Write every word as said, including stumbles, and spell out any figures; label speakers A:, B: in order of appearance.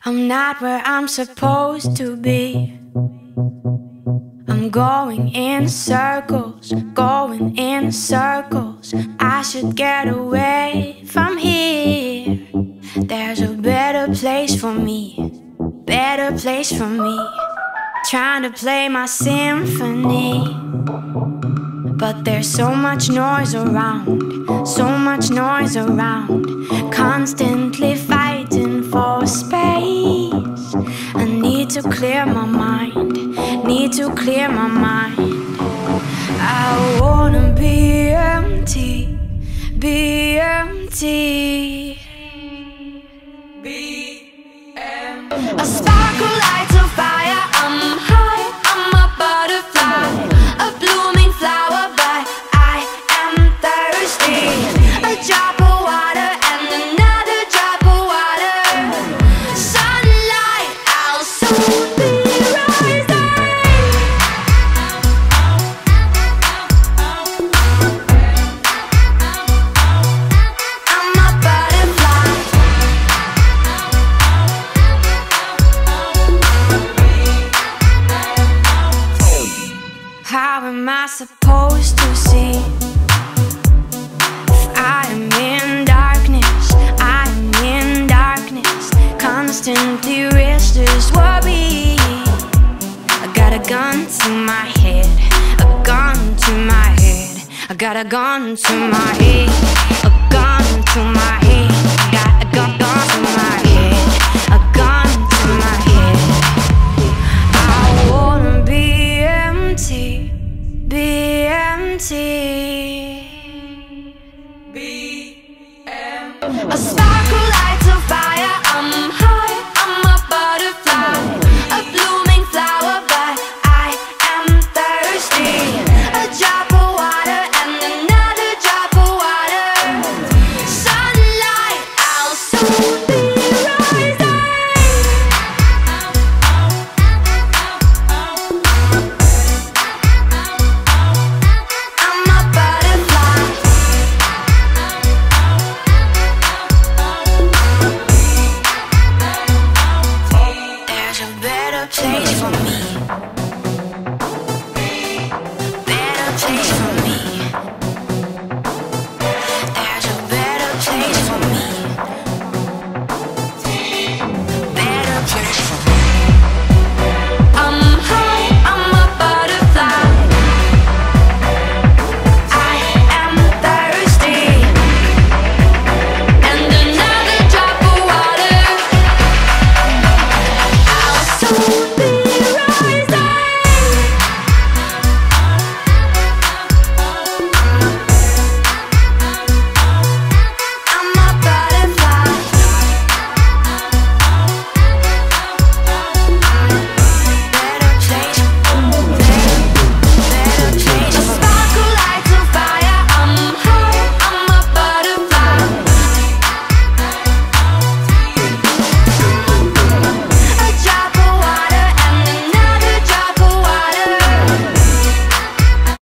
A: I'm not where I'm supposed to be. I'm going in circles, going in circles. I should get away from here. There's a better place for me, better place for me. Trying to play my symphony, but there's so much noise around, so much noise around. Constantly fighting for space. I need to clear my mind, need to clear my mind. I wanna be empty, be empty, be empty. A sparkle lights a fire. I'm high, I'm a butterfly, a blooming flower, but I am thirsty. A drop of water and another drop of water. Sunlight, I'll soon be rising. I'm a butterfly. How am I supposed to see if I am in darkness? I am in darkness, constantly restless, worry. I got a gun to my head, a gun to my head. I got a gun to my head, a gun to my head.